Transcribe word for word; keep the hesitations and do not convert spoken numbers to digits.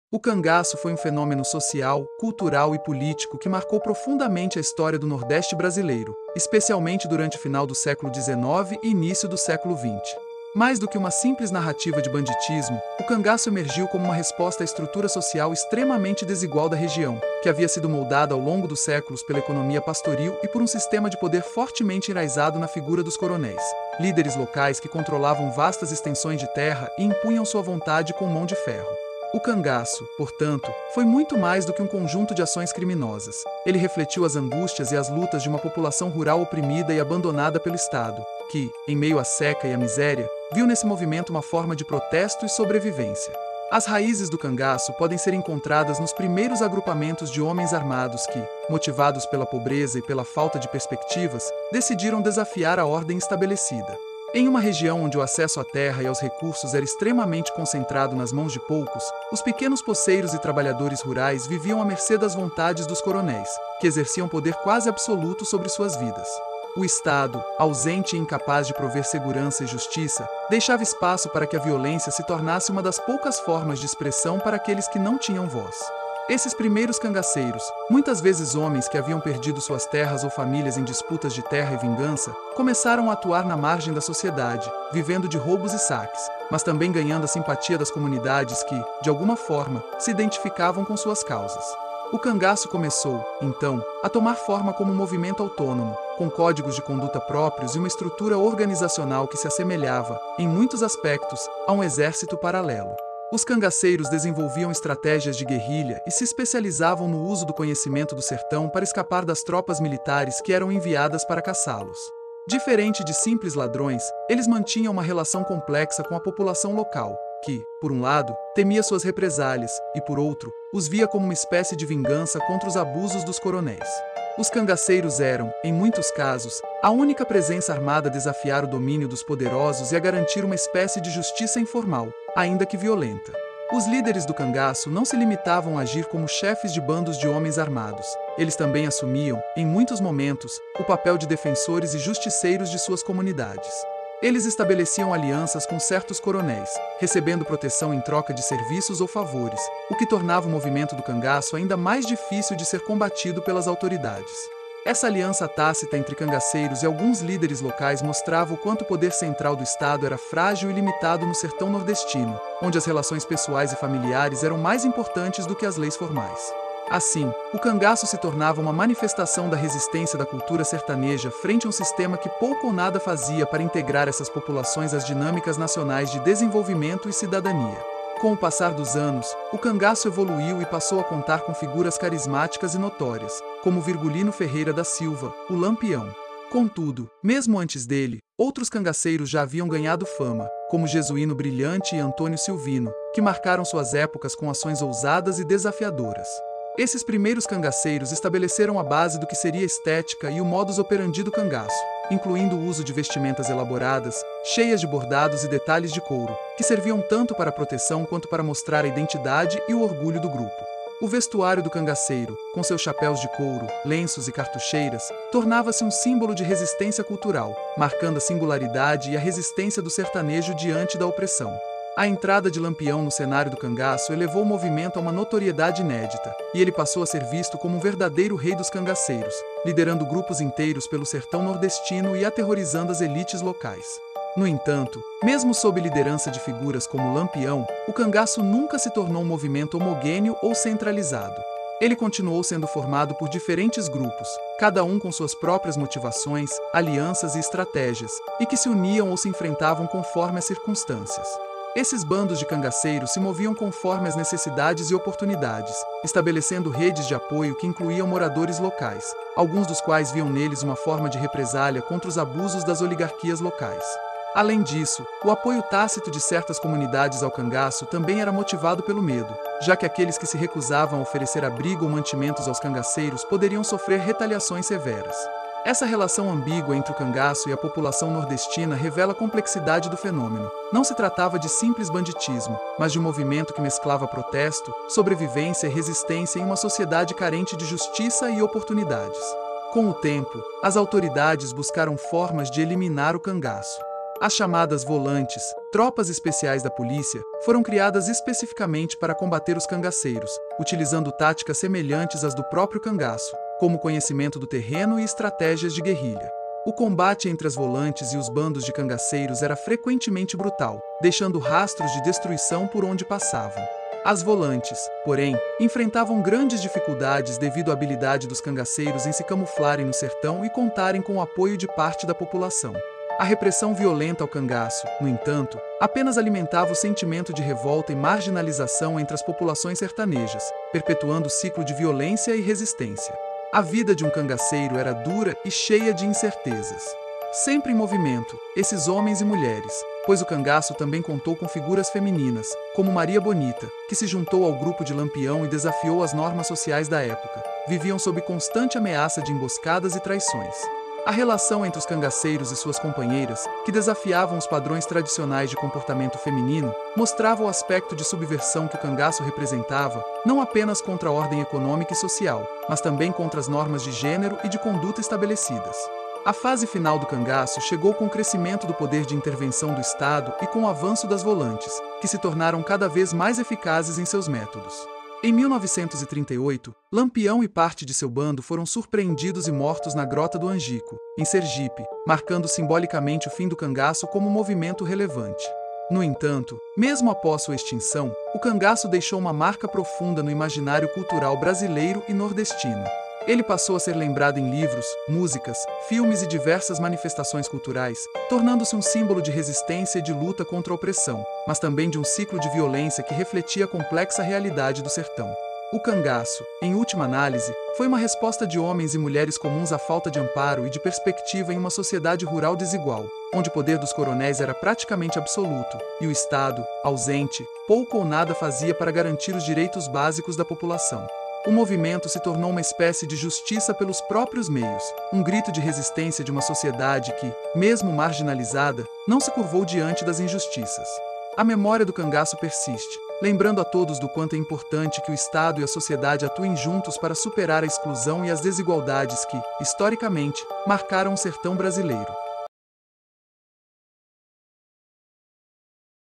O cangaço foi um fenômeno social, cultural e político que marcou profundamente a história do Nordeste brasileiro, especialmente durante o final do século dezenove e início do século vinte. Mais do que uma simples narrativa de banditismo, o cangaço emergiu como uma resposta à estrutura social extremamente desigual da região, que havia sido moldada ao longo dos séculos pela economia pastoril e por um sistema de poder fortemente enraizado na figura dos coronéis, líderes locais que controlavam vastas extensões de terra e impunham sua vontade com mão de ferro. O cangaço, portanto, foi muito mais do que um conjunto de ações criminosas. Ele refletiu as angústias e as lutas de uma população rural oprimida e abandonada pelo Estado, que, em meio à seca e à miséria, viu nesse movimento uma forma de protesto e sobrevivência. As raízes do cangaço podem ser encontradas nos primeiros agrupamentos de homens armados que, motivados pela pobreza e pela falta de perspectivas, decidiram desafiar a ordem estabelecida. Em uma região onde o acesso à terra e aos recursos era extremamente concentrado nas mãos de poucos, os pequenos poceiros e trabalhadores rurais viviam à mercê das vontades dos coronéis, que exerciam poder quase absoluto sobre suas vidas. O Estado, ausente e incapaz de prover segurança e justiça, deixava espaço para que a violência se tornasse uma das poucas formas de expressão para aqueles que não tinham voz. Esses primeiros cangaceiros, muitas vezes homens que haviam perdido suas terras ou famílias em disputas de terra e vingança, começaram a atuar na margem da sociedade, vivendo de roubos e saques, mas também ganhando a simpatia das comunidades que, de alguma forma, se identificavam com suas causas. O cangaço começou, então, a tomar forma como um movimento autônomo, com códigos de conduta próprios e uma estrutura organizacional que se assemelhava, em muitos aspectos, a um exército paralelo. Os cangaceiros desenvolviam estratégias de guerrilha e se especializavam no uso do conhecimento do sertão para escapar das tropas militares que eram enviadas para caçá-los. Diferente de simples ladrões, eles mantinham uma relação complexa com a população local, que, por um lado, temia suas represálias e, por outro, os via como uma espécie de vingança contra os abusos dos coronéis. Os cangaceiros eram, em muitos casos, a única presença armada a desafiar o domínio dos poderosos e a garantir uma espécie de justiça informal, ainda que violenta. Os líderes do cangaço não se limitavam a agir como chefes de bandos de homens armados. Eles também assumiam, em muitos momentos, o papel de defensores e justiceiros de suas comunidades. Eles estabeleciam alianças com certos coronéis, recebendo proteção em troca de serviços ou favores, o que tornava o movimento do cangaço ainda mais difícil de ser combatido pelas autoridades. Essa aliança tácita entre cangaceiros e alguns líderes locais mostrava o quanto o poder central do Estado era frágil e limitado no sertão nordestino, onde as relações pessoais e familiares eram mais importantes do que as leis formais. Assim, o cangaço se tornava uma manifestação da resistência da cultura sertaneja frente a um sistema que pouco ou nada fazia para integrar essas populações às dinâmicas nacionais de desenvolvimento e cidadania. Com o passar dos anos, o cangaço evoluiu e passou a contar com figuras carismáticas e notórias, como Virgulino Ferreira da Silva, o Lampião. Contudo, mesmo antes dele, outros cangaceiros já haviam ganhado fama, como Jesuíno Brilhante e Antônio Silvino, que marcaram suas épocas com ações ousadas e desafiadoras. Esses primeiros cangaceiros estabeleceram a base do que seria a estética e o modus operandi do cangaço, incluindo o uso de vestimentas elaboradas, cheias de bordados e detalhes de couro, que serviam tanto para a proteção quanto para mostrar a identidade e o orgulho do grupo. O vestuário do cangaceiro, com seus chapéus de couro, lenços e cartucheiras, tornava-se um símbolo de resistência cultural, marcando a singularidade e a resistência do sertanejo diante da opressão. A entrada de Lampião no cenário do cangaço elevou o movimento a uma notoriedade inédita, e ele passou a ser visto como um verdadeiro rei dos cangaceiros, liderando grupos inteiros pelo sertão nordestino e aterrorizando as elites locais. No entanto, mesmo sob liderança de figuras como Lampião, o cangaço nunca se tornou um movimento homogêneo ou centralizado. Ele continuou sendo formado por diferentes grupos, cada um com suas próprias motivações, alianças e estratégias, e que se uniam ou se enfrentavam conforme as circunstâncias. Esses bandos de cangaceiros se moviam conforme as necessidades e oportunidades, estabelecendo redes de apoio que incluíam moradores locais, alguns dos quais viam neles uma forma de represália contra os abusos das oligarquias locais. Além disso, o apoio tácito de certas comunidades ao cangaço também era motivado pelo medo, já que aqueles que se recusavam a oferecer abrigo ou mantimentos aos cangaceiros poderiam sofrer retaliações severas. Essa relação ambígua entre o cangaço e a população nordestina revela a complexidade do fenômeno. Não se tratava de simples banditismo, mas de um movimento que mesclava protesto, sobrevivência e resistência em uma sociedade carente de justiça e oportunidades. Com o tempo, as autoridades buscaram formas de eliminar o cangaço. As chamadas volantes, tropas especiais da polícia, foram criadas especificamente para combater os cangaceiros, utilizando táticas semelhantes às do próprio cangaço, como conhecimento do terreno e estratégias de guerrilha. O combate entre as volantes e os bandos de cangaceiros era frequentemente brutal, deixando rastros de destruição por onde passavam. As volantes, porém, enfrentavam grandes dificuldades devido à habilidade dos cangaceiros em se camuflarem no sertão e contarem com o apoio de parte da população. A repressão violenta ao cangaço, no entanto, apenas alimentava o sentimento de revolta e marginalização entre as populações sertanejas, perpetuando o ciclo de violência e resistência. A vida de um cangaceiro era dura e cheia de incertezas. Sempre em movimento, esses homens e mulheres, pois o cangaço também contou com figuras femininas, como Maria Bonita, que se juntou ao grupo de Lampião e desafiou as normas sociais da época, viviam sob constante ameaça de emboscadas e traições. A relação entre os cangaceiros e suas companheiras, que desafiavam os padrões tradicionais de comportamento feminino, mostrava o aspecto de subversão que o cangaço representava, não apenas contra a ordem econômica e social, mas também contra as normas de gênero e de conduta estabelecidas. A fase final do cangaço chegou com o crescimento do poder de intervenção do Estado e com o avanço das volantes, que se tornaram cada vez mais eficazes em seus métodos. Em mil novecentos e trinta e oito, Lampião e parte de seu bando foram surpreendidos e mortos na Grota do Angico, em Sergipe, marcando simbolicamente o fim do cangaço como movimento relevante. No entanto, mesmo após sua extinção, o cangaço deixou uma marca profunda no imaginário cultural brasileiro e nordestino. Ele passou a ser lembrado em livros, músicas, filmes e diversas manifestações culturais, tornando-se um símbolo de resistência e de luta contra a opressão, mas também de um ciclo de violência que refletia a complexa realidade do sertão. O cangaço, em última análise, foi uma resposta de homens e mulheres comuns à falta de amparo e de perspectiva em uma sociedade rural desigual, onde o poder dos coronéis era praticamente absoluto, e o Estado, ausente, pouco ou nada fazia para garantir os direitos básicos da população. O movimento se tornou uma espécie de justiça pelos próprios meios, um grito de resistência de uma sociedade que, mesmo marginalizada, não se curvou diante das injustiças. A memória do cangaço persiste, lembrando a todos do quanto é importante que o Estado e a sociedade atuem juntos para superar a exclusão e as desigualdades que, historicamente, marcaram o sertão brasileiro.